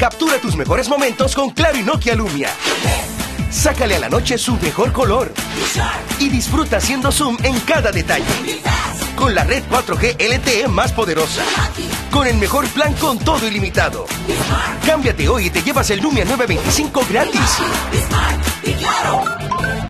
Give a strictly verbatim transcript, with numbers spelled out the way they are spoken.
Captura tus mejores momentos con Claro y Nokia Lumia. Sácale a la noche su mejor color y disfruta haciendo zoom en cada detalle. Con la red cuatro G L T E más poderosa. Con el mejor plan con todo ilimitado. Cámbiate hoy y te llevas el Lumia nueve veinticinco gratis.